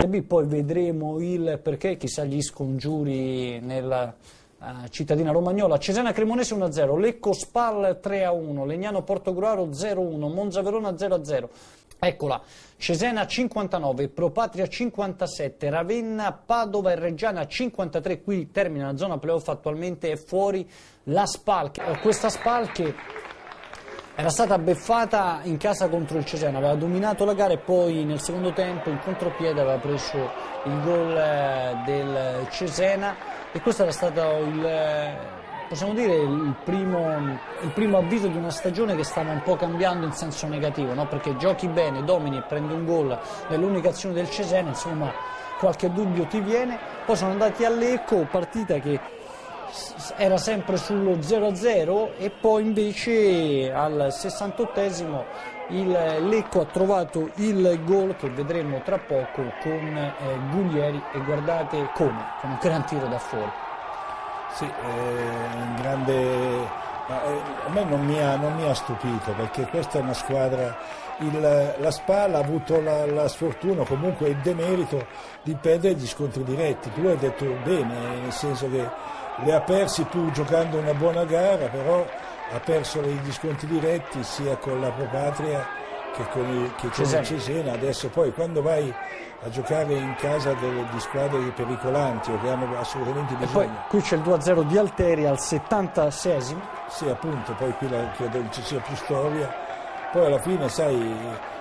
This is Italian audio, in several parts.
B, poi vedremo il perché, chissà gli scongiuri nella cittadina romagnola. Cesena Cremonese 1-0, Lecco Spal 3-1, Legnano Portogruaro 0-1, Monza Verona 0-0. Eccola, Cesena 59, Pro Patria 57, Ravenna, Padova e Reggiana 53, qui termina la zona playoff, attualmente è fuori la Spal, questa Spal che era stata beffata in casa contro il Cesena, aveva dominato la gara e poi nel secondo tempo in contropiede aveva preso il gol del Cesena e questo era stato possiamo dire il primo avviso di una stagione che stava un po' cambiando in senso negativo, no? Perché giochi bene, domini e prendi un gol nell'unica azione del Cesena, insomma qualche dubbio ti viene. Poi sono andati a Lecco, partita che era sempre sullo 0-0 e poi invece al 68esimo il Lecco ha trovato il gol che vedremo tra poco con Guglieri e guardate come, con un gran tiro da fuori. Sì, un grande, a me non mi ha stupito perché questa è una squadra, la Spal ha avuto la sfortuna, comunque il demerito di perdere gli scontri diretti. Tu hai detto bene, nel senso che li ha persi pur giocando una buona gara, però ha perso gli scontri diretti sia con la Pro Patria che con il Cesena. Adesso poi quando vai a giocare in casa di squadre pericolanti o che hanno assolutamente bisogno. E poi qui c'è il 2-0 di Alteri al 76esimo. Sì, appunto, poi qui credo ci sia più storia. Poi alla fine, sai,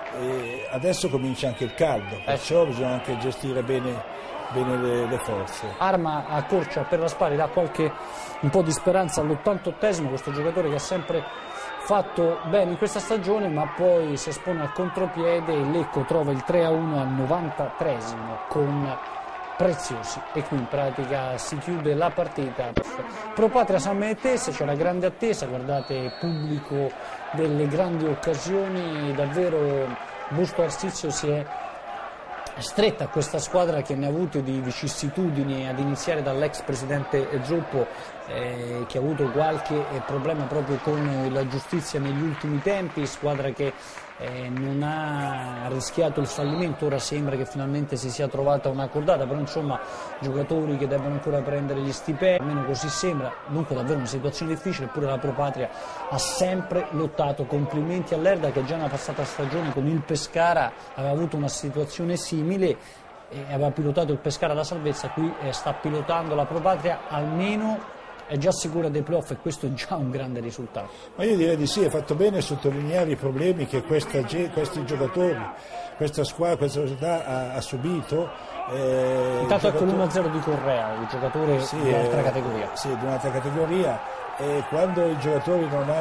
adesso comincia anche il caldo, perciò bisogna anche gestire bene le forze. Arma accorcia per la Spal, dà un po' di speranza all'88esimo, questo giocatore che ha sempre fatto bene in questa stagione, ma poi si espone al contropiede e Lecco trova il 3-1 al 93esimo con Preziosi e qui in pratica si chiude la partita. Pro Patria San Benedetese, c'è la grande attesa, guardate pubblico delle grandi occasioni, davvero Busto Arsizio si è stretta a questa squadra che ne ha avuto di vicissitudini, ad iniziare dall'ex presidente Zuppo che ha avuto qualche problema proprio con la giustizia negli ultimi tempi, squadra che non ha rischiato il fallimento, ora sembra che finalmente si sia trovata una cordata, però insomma giocatori che devono ancora prendere gli stipendi, almeno così sembra, dunque davvero una situazione difficile, eppure la Pro Patria ha sempre lottato. Complimenti all'Erda che già nella passata stagione con il Pescara aveva avuto una situazione simile e aveva pilotato il Pescara alla salvezza, qui sta pilotando la Pro Patria, almeno è già sicura dei playoff e questo è già un grande risultato. Ma io direi di sì, è fatto bene a sottolineare i problemi che questi giocatori, questa squadra, questa società ha subito. Intanto ecco l'1-0 di Correa, il giocatore di un'altra categoria. Sì, di un'altra categoria. E quando i giocatori non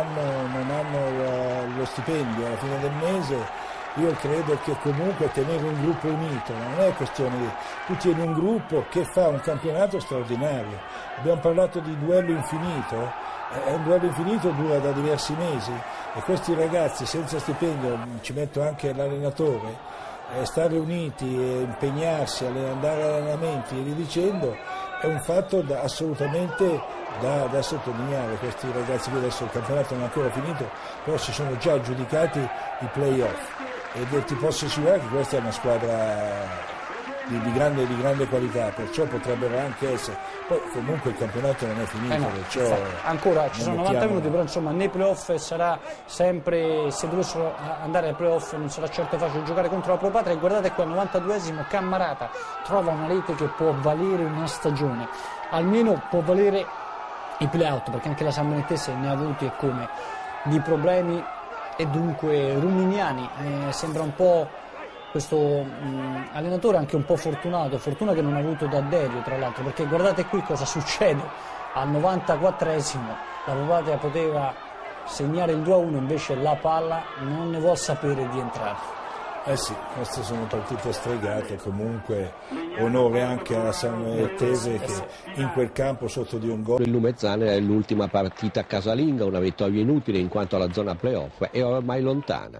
hanno lo stipendio alla fine del mese, io credo che comunque tenere un gruppo unito, non è questione di... Tu tieni un gruppo che fa un campionato straordinario. Abbiamo parlato di duello infinito, un duello infinito dura da diversi mesi e questi ragazzi senza stipendio, ci metto anche l'allenatore, stare uniti, impegnarsi, andare agli allenamenti e via dicendo, è un fatto assolutamente da sottolineare. Questi ragazzi qui adesso il campionato non è ancora finito, però si sono già aggiudicati i play-off. E ti posso assicurare che questa è una squadra di grande qualità, perciò potrebbero anche essere. Poi comunque il campionato non è finito, perciò ancora ci sono 90 minuti, però insomma nei playoff sarà sempre, se dovessero andare ai playoff non sarà certo facile giocare contro la Pro Patria. E guardate qua al 92esimo Cammarata trova una rete che può valere una stagione, almeno può valere i play-out, perché anche la San Benedetese ne ha avuti e come di problemi. E dunque Rumignani sembra un po' questo allenatore anche un po' fortunato, fortuna che non ha avuto da Derio tra l'altro, perché guardate qui cosa succede al 94esimo, la Pro Patria poteva segnare il 2-1, invece la palla non ne vuol sapere di entrare. Eh sì, queste sono partite stregate, comunque onore anche alla San Benedetese che in quel campo sotto di un gol. Il Lumezzane è l'ultima partita casalinga, una vittoria inutile in quanto la zona playoff è ormai lontana.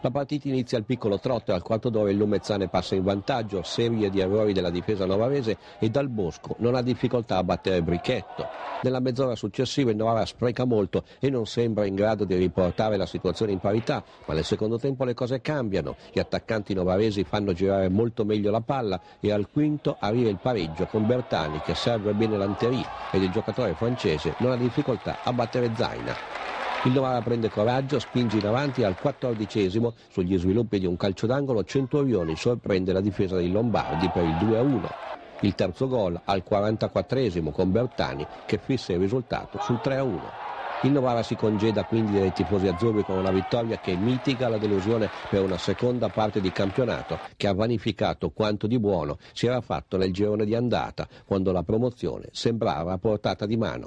La partita inizia al piccolo trotto e al quarto d'ora il Lumezzane passa in vantaggio, serie di errori della difesa novarese e Dal Bosco non ha difficoltà a battere Brichetto. Nella mezz'ora successiva il Novara spreca molto e non sembra in grado di riportare la situazione in parità, ma nel secondo tempo le cose cambiano. Gli attaccanti novaresi fanno girare molto meglio la palla e al quinto arriva il pareggio con Bertani che serve bene l'Anteri ed il giocatore francese non ha difficoltà a battere Zaina. Il Novara prende coraggio, spinge in avanti e al 14esimo, sugli sviluppi di un calcio d'angolo, Centurioni sorprende la difesa dei Lombardi per il 2-1. Il terzo gol al 44esimo con Bertani che fissa il risultato sul 3-1. Il Novara si congeda quindi dai tifosi azzurri con una vittoria che mitiga la delusione per una seconda parte di campionato che ha vanificato quanto di buono si era fatto nel girone di andata, quando la promozione sembrava a portata di mano.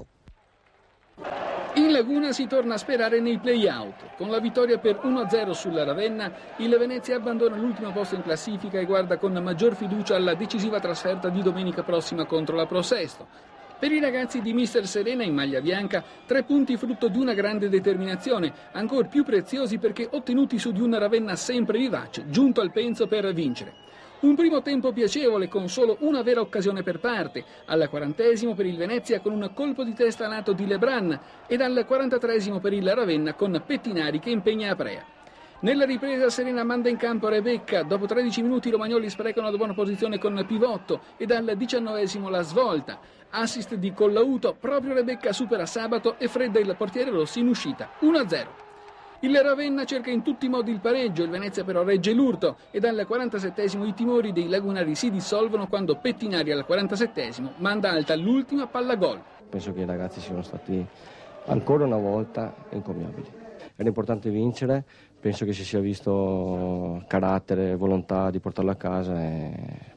In Laguna si torna a sperare nei play-out. Con la vittoria per 1-0 sulla Ravenna, il Venezia abbandona l'ultimo posto in classifica e guarda con maggior fiducia alla decisiva trasferta di domenica prossima contro la Pro Sesto. Per i ragazzi di Mister Serena in maglia bianca, 3 punti frutto di una grande determinazione, ancor più preziosi perché ottenuti su di una Ravenna sempre vivace, giunto al penso per vincere. Un primo tempo piacevole con solo una vera occasione per parte, al 40esimo per il Venezia con un colpo di testa nato di Lebran ed al 43esimo per il Ravenna con Pettinari che impegna Aprea. Nella ripresa Serena manda in campo Rebecca, dopo 13 minuti i romagnoli sprecano una buona posizione con Pivotto ed al 19esimo la svolta. Assist di Collauto, proprio Rebecca supera Sabato e fredda il portiere Rossi in uscita, 1-0. Il Ravenna cerca in tutti i modi il pareggio, il Venezia però regge l'urto e dal 47esimo i timori dei lagunari si dissolvono quando Pettinari al 47esimo manda alta l'ultima palla gol. Penso che i ragazzi siano stati ancora una volta encomiabili. Era importante vincere, penso che si sia visto carattere, volontà di portarlo a casa e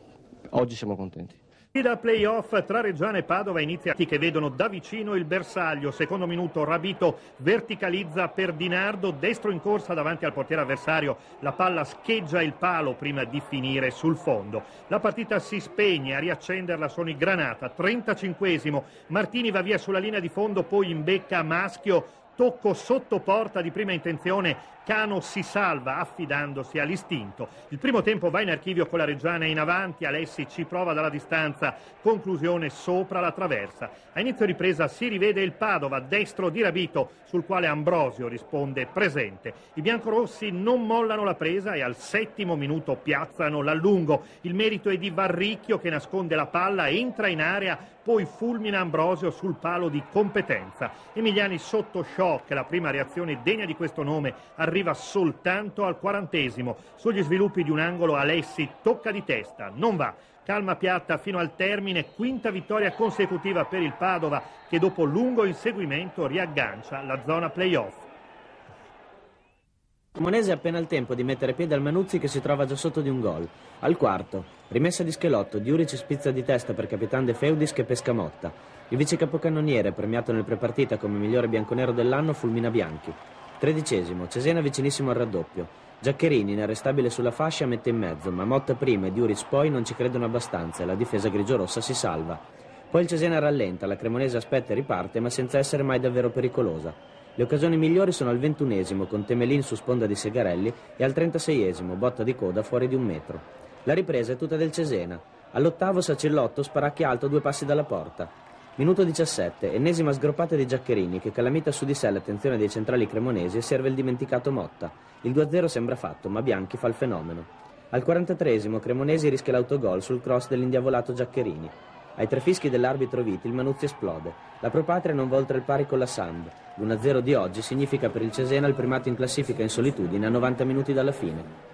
oggi siamo contenti. Da playoff tra Reggiana e Padova inizia che vedono da vicino il bersaglio. Secondo minuto Rabito verticalizza per Dinardo, destro in corsa davanti al portiere avversario, la palla scheggia il palo prima di finire sul fondo. La partita si spegne, a riaccenderla sono i Granata. 35esimo, Martini va via sulla linea di fondo, poi imbecca Maschio, tocco sotto porta di prima intenzione, Cano si salva affidandosi all'istinto. Il primo tempo va in archivio con la Reggiana in avanti, Alessi ci prova dalla distanza, conclusione sopra la traversa. A inizio ripresa si rivede il Padova, destro di Rabito, sul quale Ambrosio risponde presente. I biancorossi non mollano la presa e al 7° minuto piazzano l'allungo. Il merito è di Varricchio che nasconde la palla, entra in area, poi fulmina Ambrosio sul palo di competenza. Emiliani sotto shock, la prima reazione degna di questo nome arriva soltanto al 40esimo. Sugli sviluppi di un angolo Alessi tocca di testa, non va. Calma piatta fino al termine, quinta vittoria consecutiva per il Padova che dopo lungo inseguimento riaggancia la zona playoff. Cremonese ha appena il tempo di mettere piede al Manuzzi che si trova già sotto di un gol. Al quarto, rimessa di Schelotto, Diuric spizza di testa per Capitan De Feudis che pesca Motta. Il vice capocannoniere, premiato nel prepartita come migliore bianconero dell'anno, fulmina Bianchi. 13esimo, Cesena vicinissimo al raddoppio. Giaccherini, inarrestabile sulla fascia, mette in mezzo, ma Motta prima e Diuric poi non ci credono abbastanza e la difesa grigiorossa si salva. Poi il Cesena rallenta, la Cremonese aspetta e riparte, ma senza essere mai davvero pericolosa. Le occasioni migliori sono al 21esimo, con Temelin su sponda di Segarelli, e al 36esimo, botta di coda fuori di 1 metro. La ripresa è tutta del Cesena. All'8° Sacillotto sparacchia alto 2 passi dalla porta. Minuto 17, ennesima sgroppata di Giaccherini che calamita su di sé l'attenzione dei centrali cremonesi e serve il dimenticato Motta. Il 2-0 sembra fatto, ma Bianchi fa il fenomeno. Al 43esimo Cremonesi rischia l'autogol sul cross dell'indiavolato Giaccherini. Ai 3 fischi dell'arbitro Viti il Manuzzi esplode. La Pro Patria non va oltre il pari con la Samb. L'1-0 di oggi significa per il Cesena il primato in classifica in solitudine a 90 minuti dalla fine.